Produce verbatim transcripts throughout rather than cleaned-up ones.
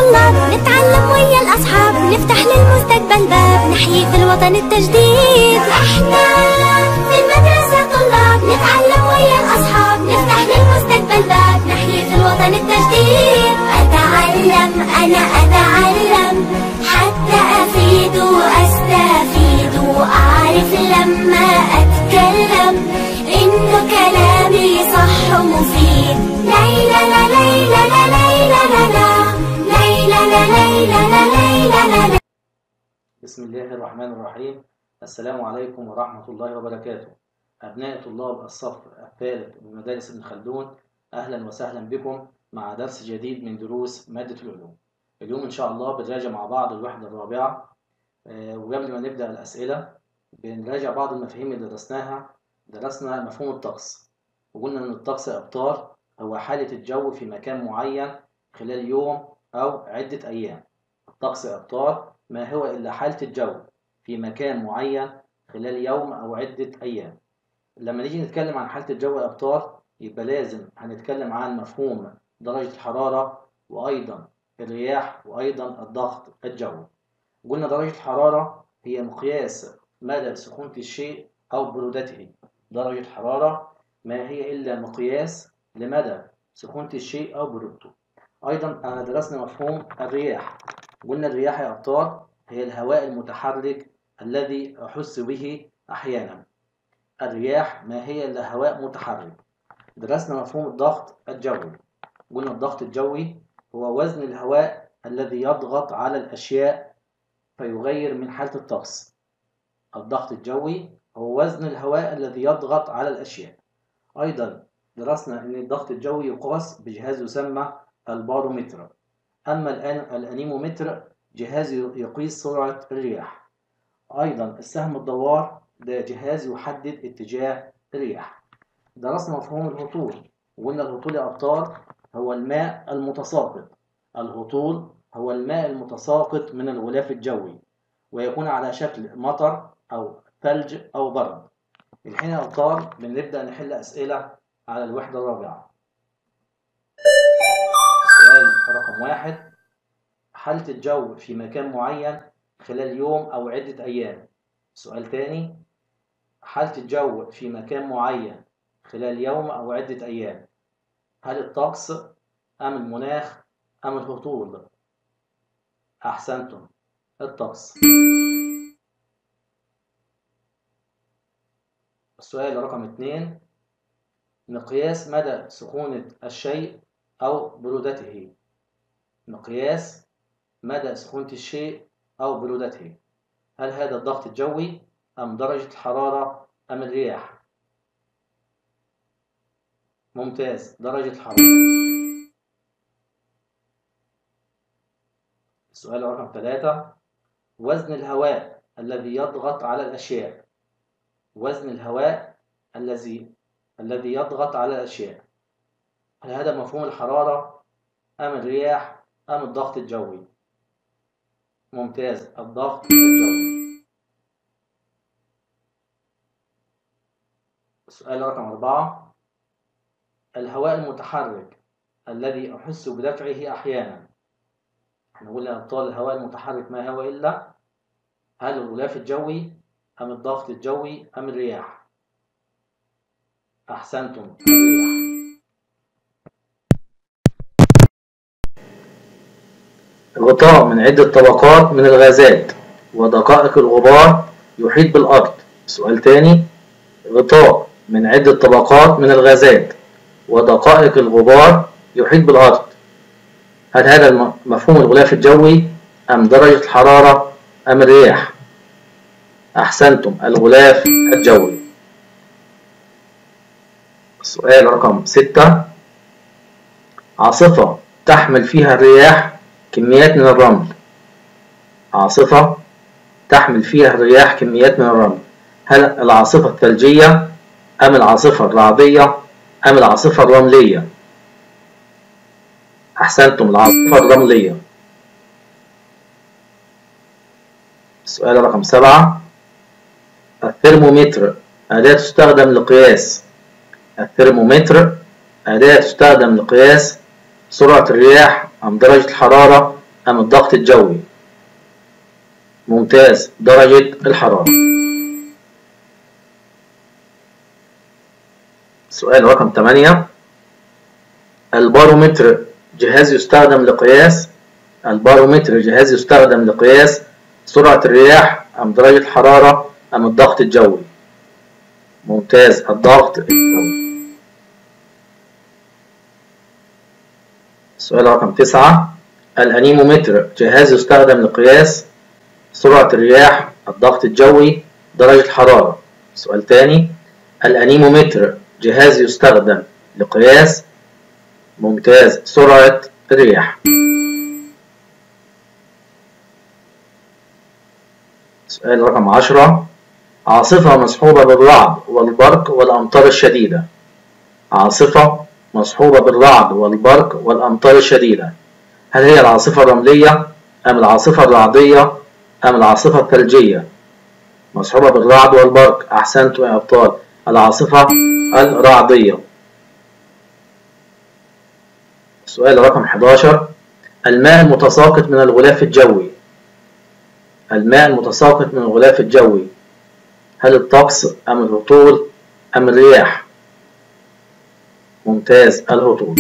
طلاب، نتعلم ويا الأصحاب، نفتح للمستقبل باب، نحيي في الوطن التجديد. احنا في المدرسة طلاب، نتعلم ويا الأصحاب، نفتح للمستقبل باب، نحيي في الوطن التجديد. أتعلم أنا أتعلم حتى أفيد وأستفيد، وأعرف لما أتكلم إنه كلامي صح ومفيد. ليلى لا ليلى لا ليلى لا لا ليلى لا ليلى لا ليلى لا. بسم الله الرحمن الرحيم. السلام عليكم ورحمة الله وبركاته. أبناء طلاب الصف الثالث من مدارس ابن خلدون، أهلا وسهلا بكم مع درس جديد من دروس مادة العلوم. اليوم إن شاء الله بنراجع مع بعض الوحدة الرابعة، وقبل ما نبدأ الأسئلة بنراجع بعض المفاهيم اللي درسناها. درسنا مفهوم الطقس، وقلنا إن الطقس يا أبطال هو حالة الجو في مكان معين خلال يوم أو عدة أيام. الطقس يا أبطال ما هو إلا حالة الجو في مكان معين خلال يوم أو عدة أيام. لما نيجي نتكلم عن حالة الجو يا أبطال يبقى لازم هنتكلم عن مفهوم درجة الحرارة، وأيضا الرياح، وأيضا الضغط الجوي. قلنا درجة الحرارة هي مقياس مدى سخونة الشيء أو برودته. درجة الحرارة ما هي إلا مقياس لمدى سخونة الشيء أو برودته. أيضا درسنا مفهوم الرياح. قلنا الرياح يا أبطال هي الهواء المتحرك الذي أحس به أحيانا. الرياح ما هي إلا هواء متحرك. درسنا مفهوم الضغط الجوي. قلنا الضغط الجوي هو وزن الهواء الذي يضغط على الأشياء فيغير من حالة الطقس. الضغط الجوي هو وزن الهواء الذي يضغط على الأشياء. أيضا درسنا أن الضغط الجوي يقاس بجهاز يسمى البارومتر. أما الآن الأنيمومتر جهاز يقيس سرعة الرياح. أيضا السهم الدوار ده جهاز يحدد اتجاه الرياح. درسنا مفهوم الهطول، وقلنا الهطول يا أبطال هو الماء المتساقط. الهطول هو الماء المتساقط من الغلاف الجوي، ويكون على شكل مطر أو ثلج أو برد. الحين يا أبطال بنبدأ نحل أسئلة على الوحدة الرابعة. السؤال رقم واحد: حالة الجو في مكان معين خلال يوم أو عدة أيام. سؤال تاني: حالة الجو في مكان معين خلال يوم أو عدة أيام. هل الطقس أم المناخ أم الهطول؟ أحسنتم، الطقس. السؤال رقم اثنين: مقياس مدى سخونة الشيء أو برودته. مقياس مدى سخونة الشيء أو برودته، هل هذا الضغط الجوي أم درجة الحرارة أم الرياح؟ ممتاز، درجة الحرارة. السؤال رقم ثلاثة: وزن الهواء الذي يضغط على الأشياء. وزن الهواء الذي الذي يضغط على الأشياء، هل هذا مفهوم الحرارة أم الرياح أم الضغط الجوي؟ ممتاز، الضغط الجوي. السؤال رقم أربعة: الهواء المتحرك الذي أحس بدفعه أحيانا. احنا قلنا يا أبطال الهواء المتحرك ما هو إلا هل الغلاف الجوي أم الضغط الجوي أم الرياح؟ أحسنتم، الرياح. غطاء من عدة طبقات من الغازات ودقائق الغبار يحيط بالأرض. سؤال تاني: غطاء من عدة طبقات من الغازات ودقائق الغبار يحيط بالأرض، هل هذا مفهوم الغلاف الجوي أم درجة الحرارة أم الرياح؟ أحسنتم، الغلاف الجوي. السؤال رقم ستة: عاصفة تحمل فيها الرياح كميات من الرمل. عاصفة تحمل فيها الرياح كميات من الرمل، هل العاصفة الثلجية أم العاصفة الرعدية أم العاصفة الرملية؟ أحسنتم، العاصفة الرملية. السؤال رقم سبعة: الثرمومتر أداة تستخدم لقياس. الثرمومتر أداة تستخدم لقياس سرعة الرياح أم درجة الحرارة أم الضغط الجوي؟ ممتاز، درجة الحرارة. سؤال رقم ثمانية. البارومتر جهاز يستخدم لقياس البارومتر جهاز يستخدم لقياس سرعة الرياح أم درجة الحرارة أم الضغط الجوي؟ ممتاز، الضغط الجوي. السؤال رقم تسعة. الأنيمومتر جهاز يستخدم لقياس سرعة الرياح، الضغط الجوي، درجة الحرارة. سؤال تاني. الأنيمومتر جهاز يستخدم لقياس ممتاز سرعة الرياح. سؤال رقم عشرة. عاصفة مصحوبة بالرعد والبرق والأمطار الشديدة. عاصفة مصحوبة بالرعد والبرق والأمطار الشديدة، هل هي العاصفة الرملية أم العاصفة الرعدية أم العاصفة الثلجية؟ مصحوبة بالرعد والبرق، أحسنتم يا أبطال، العاصفة الرعدية. السؤال رقم أحد عشر. الماء المتساقط من الغلاف الجوي. الماء المتساقط من الغلاف الجوي، هل الطقس أم الهطول أم الرياح؟ ممتاز، الهطول.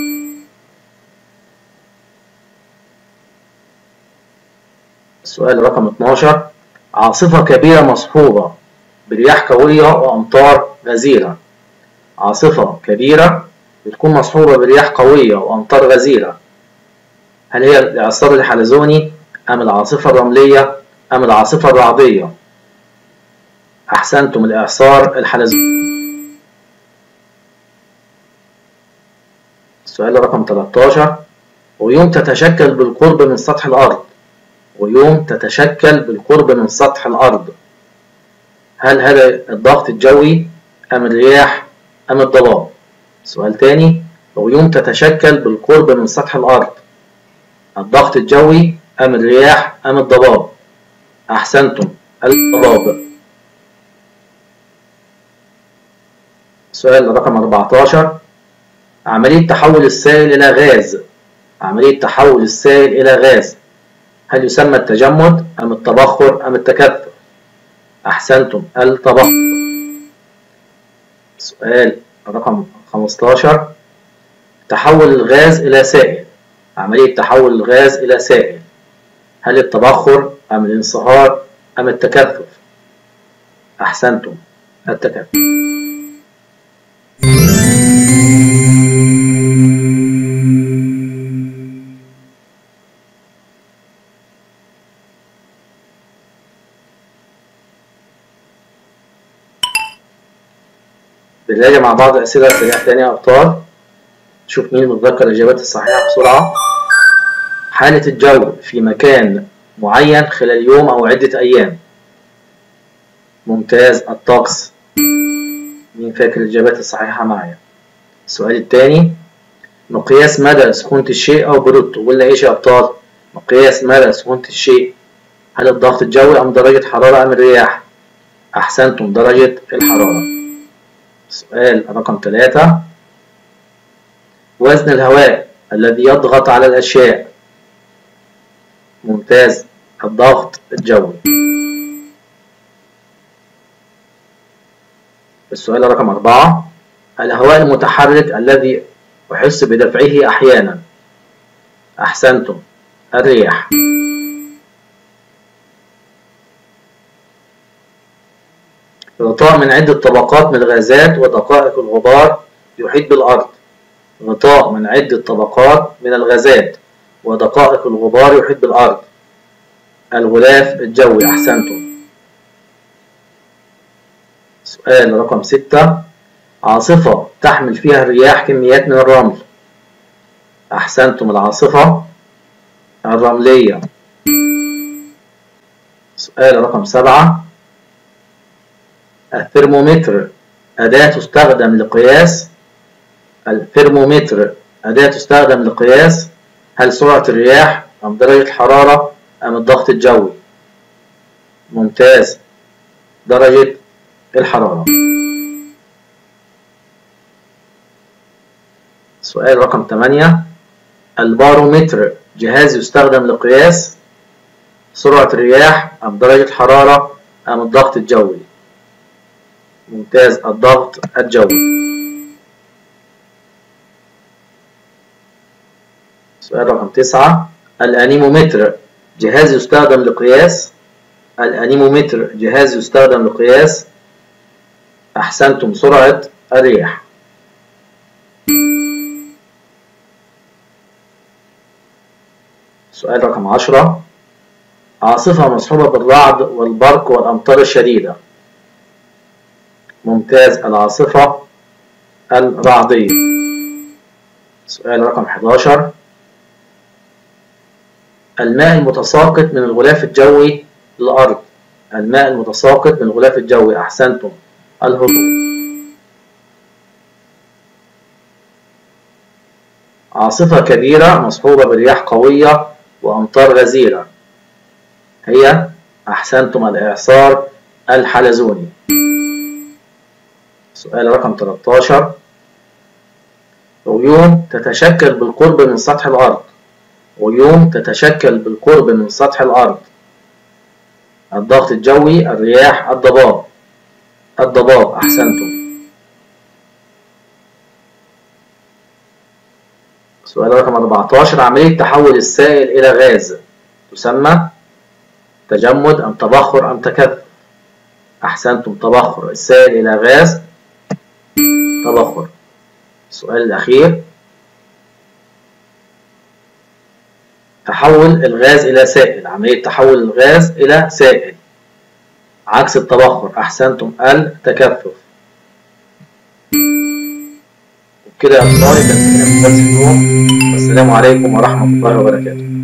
السؤال رقم اثناشر. عاصفة كبيرة مصحوبة برياح قوية وأمطار غزيرة. عاصفة كبيرة بتكون مصحوبة برياح قوية وأمطار غزيرة، هل هي الإعصار الحلزوني أم العاصفة الرملية أم العاصفة الرعدية؟ أحسنتم، الإعصار الحلزوني. السؤال رقم ثلاثة عشر. غيوم تتشكل بالقرب من سطح الأرض. غيوم تتشكل بالقرب من سطح الأرض، هل هذا الضغط الجوي أم الرياح أم الضباب؟ سؤال تاني. غيوم تتشكل بالقرب من سطح الأرض، الضغط الجوي أم الرياح أم الضباب؟ أحسنتم، الضباب. سؤال رقم أربعة عشر. عملية تحول السائل إلى غاز. عملية تحول السائل إلى غاز، هل يسمى التجمد أم التبخر أم التكثف؟ أحسنتم، التبخر. سؤال رقم خمسة عشر. تحول الغاز إلى سائل. عملية تحول الغاز إلى سائل، هل التبخر أم الانصهار أم التكثف؟ أحسنتم، التكثف. بنراجع مع بعض الأسئلة سريعة تاني يا أبطال، نشوف مين متذكر الإجابات الصحيحة بسرعة. حالة الجو في مكان معين خلال يوم أو عدة أيام. ممتاز، الطقس. مين فاكر الإجابات الصحيحة معايا؟ السؤال الثاني. مقياس مدى سخونة الشيء أو برودته. قلنا إيش يا أبطال؟ مقياس مدى سخونة الشيء، هل الضغط الجوي أم درجة حرارة أم الرياح؟ أحسنتم، درجة الحرارة. سؤال رقم ثلاثة. وزن الهواء الذي يضغط على الأشياء. ممتاز، الضغط الجوي. السؤال رقم أربعة. الهواء المتحرك الذي أحس بدفعه أحيانا. أحسنتم، الرياح. غطاء من عدة طبقات من الغازات ودقائق الغبار يحيط بالأرض. غطاء من عدة طبقات من الغازات ودقائق الغبار يحيط بالأرض. الغلاف الجوي، أحسنتم. سؤال رقم ستة. عاصفة تحمل فيها الرياح كميات من الرمل. أحسنتم، العاصفة الرملية. سؤال رقم سبعة. الثرمومتر أداة تستخدم لقياس الثرمومتر أداة تستخدم لقياس هل سرعة الرياح أم درجة الحرارة أم الضغط الجوي؟ ممتاز، درجة الحرارة. سؤال رقم ثمانية. البارومتر جهاز يستخدم لقياس سرعة الرياح أم درجة حرارة أم الضغط الجوي؟ ممتاز، الضغط الجوي. سؤال رقم تسعة، الأنيمومتر جهاز يستخدم لقياس الأنيمومتر جهاز يستخدم لقياس أحسنتم سرعة الرياح. سؤال رقم عشرة، عاصفة مصحوبة بالرعد والبرق والأمطار الشديدة. ممتاز، العاصفة الرعدية. سؤال رقم حداشر، الماء المتساقط من الغلاف الجوي للأرض. الماء المتساقط من الغلاف الجوي أحسنتم الهطول. عاصفة كبيرة مصحوبة برياح قوية وأمطار غزيرة هي أحسنتم الإعصار الحلزوني. سؤال رقم ثلاثة عشر، غيوم تتشكل بالقرب من سطح الأرض. غيوم تتشكل بالقرب من سطح الأرض. الضغط الجوي، الرياح، الضباب. الضباب أحسنتم. سؤال رقم أربعة عشر، عملية تحول السائل إلى غاز تسمى تجمد أم تبخر أم تكثف؟ أحسنتم تبخر، السائل إلى غاز تبخر. السؤال الأخير، تحول الغاز إلى سائل، عملية تحول الغاز إلى سائل عكس التبخر أحسنتم التكثف. وبكده يا أطفالي تنتهي من درس اليوم، والسلام عليكم ورحمة الله وبركاته.